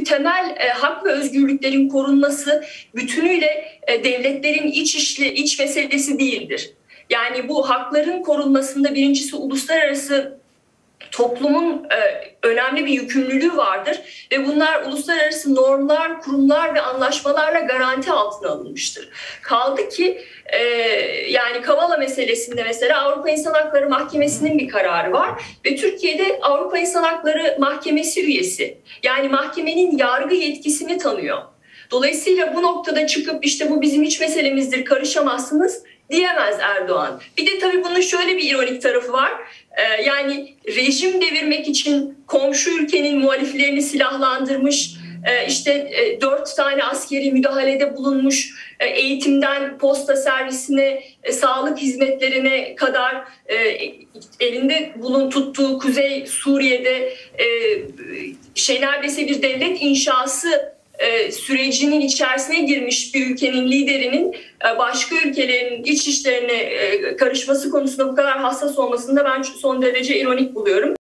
temel hak ve özgürlüklerin korunması bütünüyle devletlerin iç meselesi değildir. Yani bu hakların korunmasında birincisi uluslararası toplumun önemli bir yükümlülüğü vardır ve bunlar uluslararası normlar, kurumlar ve anlaşmalarla garanti altına alınmıştır. Kaldı ki yani Kavala meselesinde mesela Avrupa İnsan Hakları Mahkemesi'nin bir kararı var ve Türkiye'de Avrupa İnsan Hakları Mahkemesi üyesi. Yani mahkemenin yargı yetkisini tanıyor. Dolayısıyla bu noktada çıkıp işte bu bizim iç meselemizdir, karışamazsınız diyemez Erdoğan. Bir de tabii bunun şöyle bir ironik tarafı var. Yani rejim devirmek için komşu ülkenin muhaliflerini silahlandırmış, işte 4 tane askeri müdahalede bulunmuş, eğitimden posta servisine, sağlık hizmetlerine kadar elinde tuttuğu Kuzey Suriye'de neredeyse bir devlet inşası sürecinin içerisine girmiş bir ülkenin liderinin başka ülkelerin iç işlerine karışması konusunda bu kadar hassas olmasını da ben son derece ironik buluyorum.